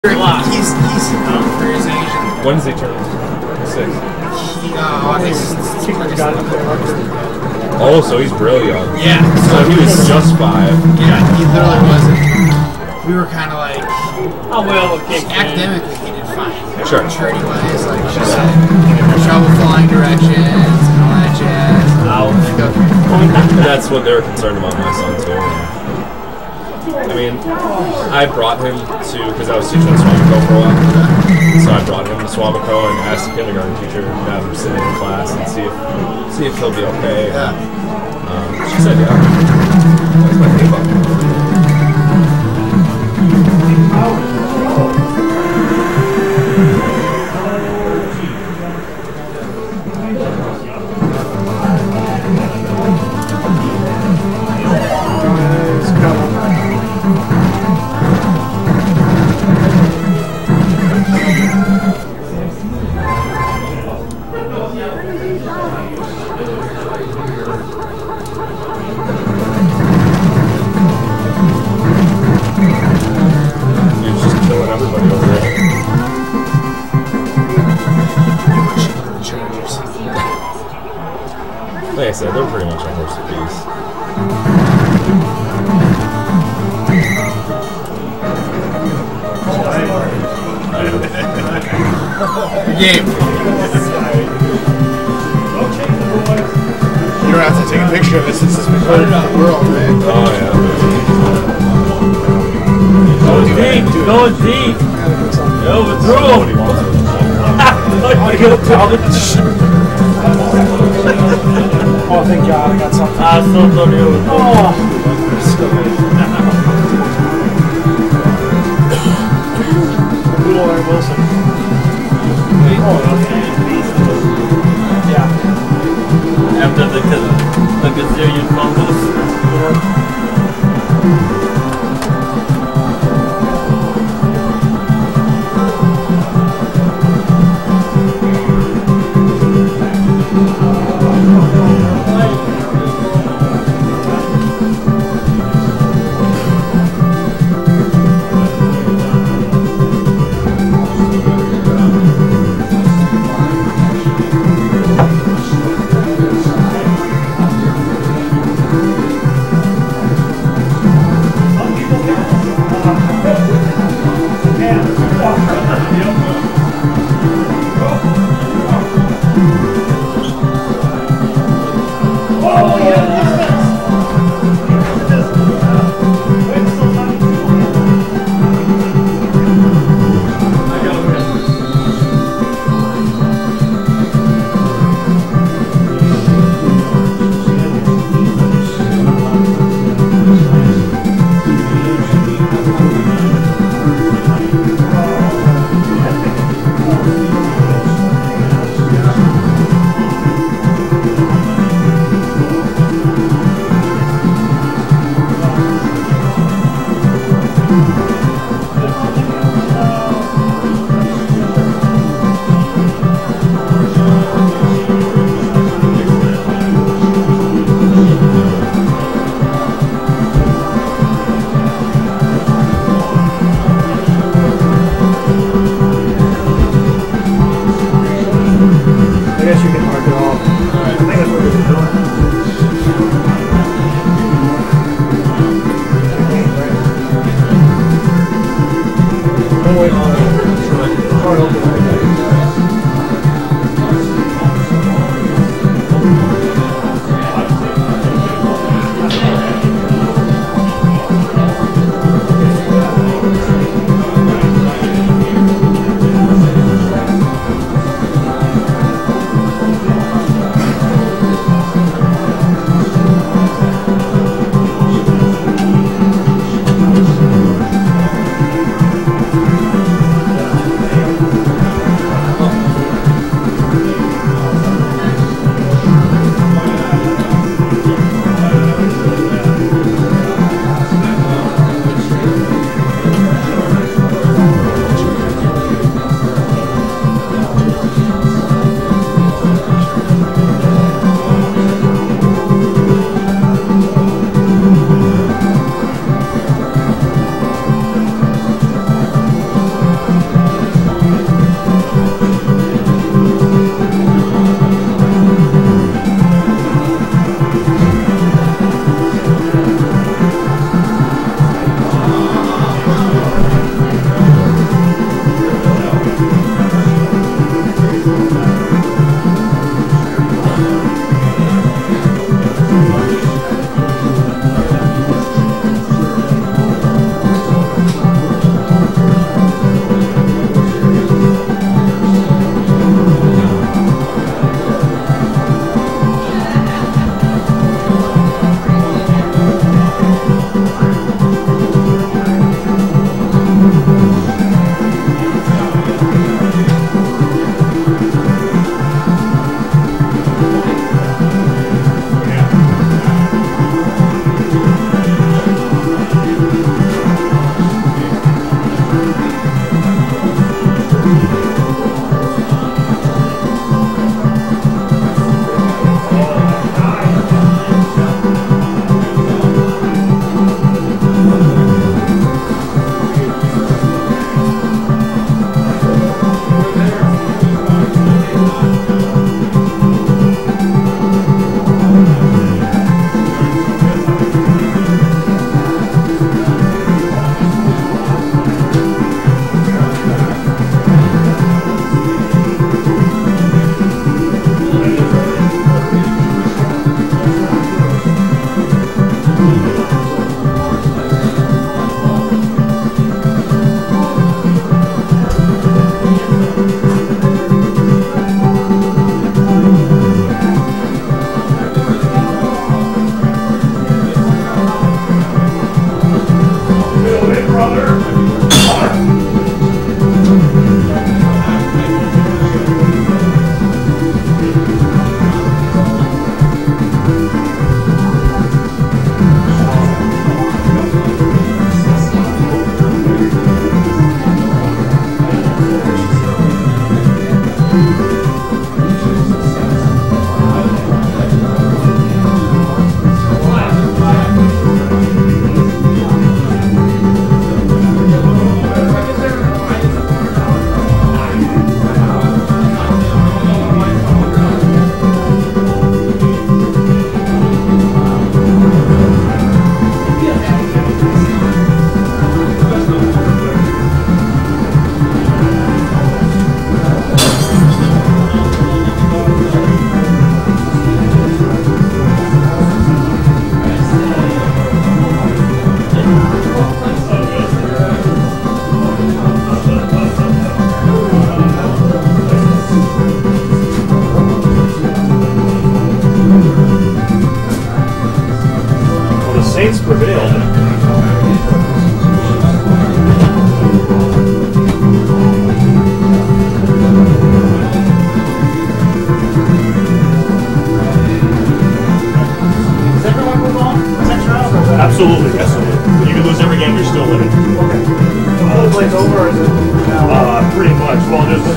He's for his Asian. When does he turn 6? Oh, so he's real young. Yeah. So he was just 5. Yeah, he literally wasn't. We were kind of like, oh well, okay. Academically, he did fine. Sure. Maturity wise, like she said, trouble flying directions and all that jazz. That's what they were concerned about my son too. I mean, I brought him to, because I was teaching at Swamico for a while, so I brought him to Swamico and asked the kindergarten teacher to have him sit in class and see if he'll be okay. Yeah. She said, yeah. That's my favorite. Like I said, they're pretty much a horse apiece. Game. You don't have to take a picture of this. This is recorded on the world, man. Oh, yeah. Go deep. Overthrow. Oh, thank God, I got something. I still thought you were. Oh, good old Aaron Wilson. Yeah. After the gazillion fumbles.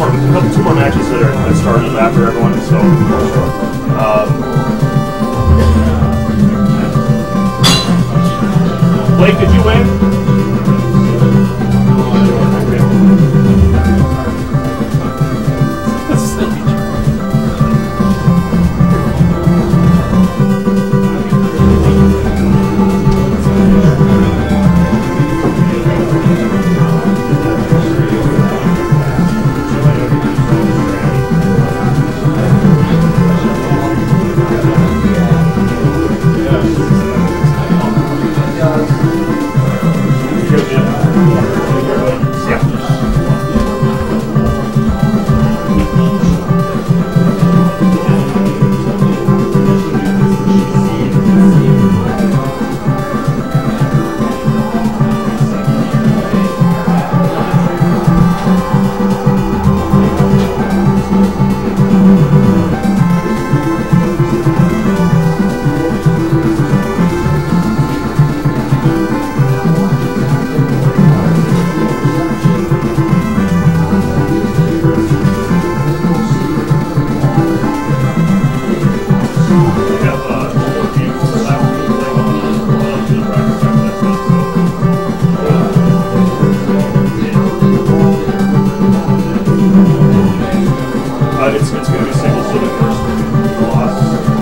two more matches that started after everyone. So, Blake, did you win? It's going to be single to the first loss.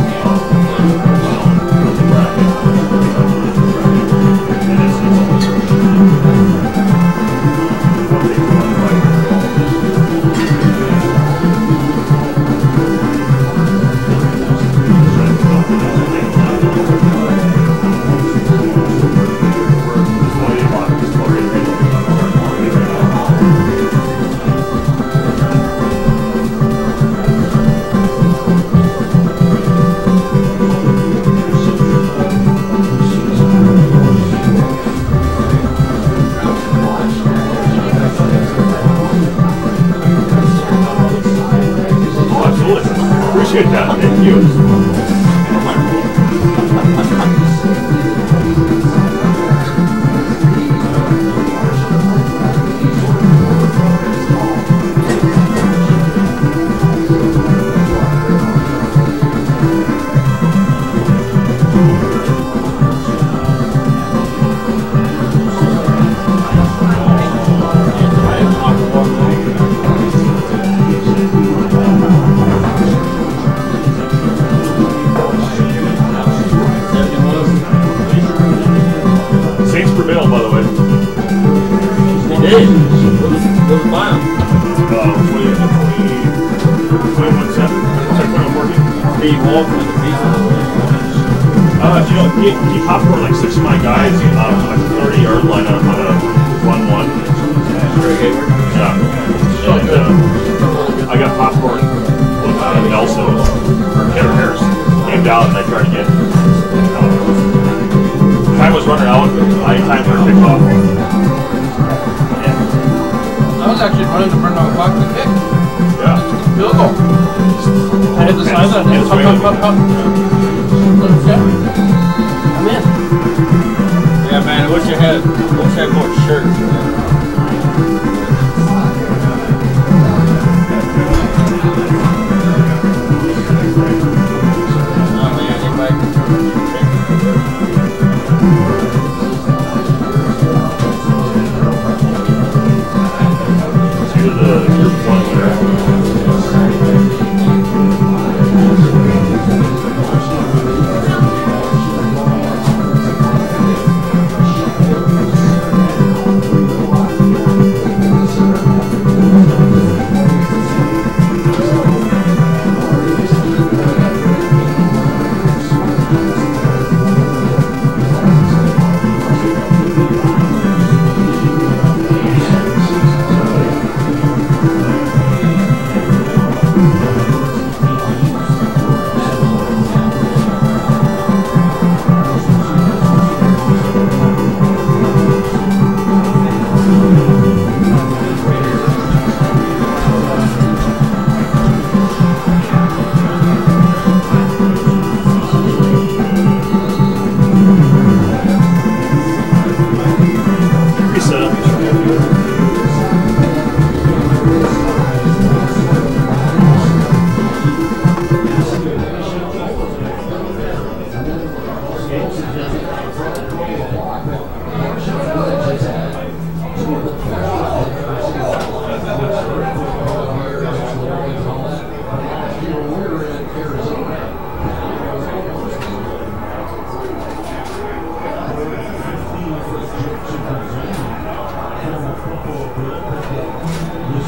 Appreciate that. Thank you. He popped for like 6 of my guys, like 30-yard line on a 1-1. Yeah. And I got popcorn with Nelson or Kevin Harris. Came down and I tried to get. Time was running out. I timed for a kickoff. I was actually running to burn on clock to kick. Yeah. Field goal. I hit the sideline. I'm in. Yeah, man. I wish I had more shirts, man. Oh man, anybody can You're the group 1 winner.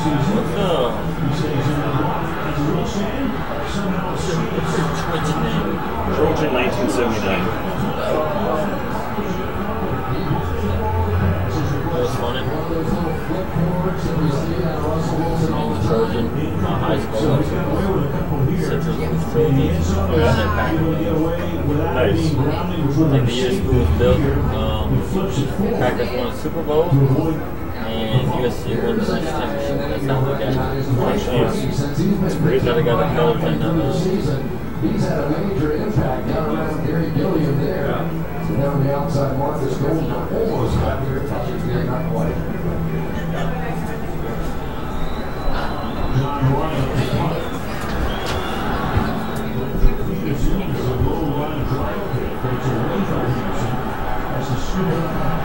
Twitch name? Trojan 1979. That was funny. Trojan, high school. Citrus was Trojan. Oh, yeah. Nice. Like the year school was built, Packers won a Super Bowl, and USC won the national championship. That's how we got it. That's great. Gotta got a gold and He's had a major impact down around Gary Gilliam there. So down the outside, Marcus Golden almost got there, touches there, not quite. As a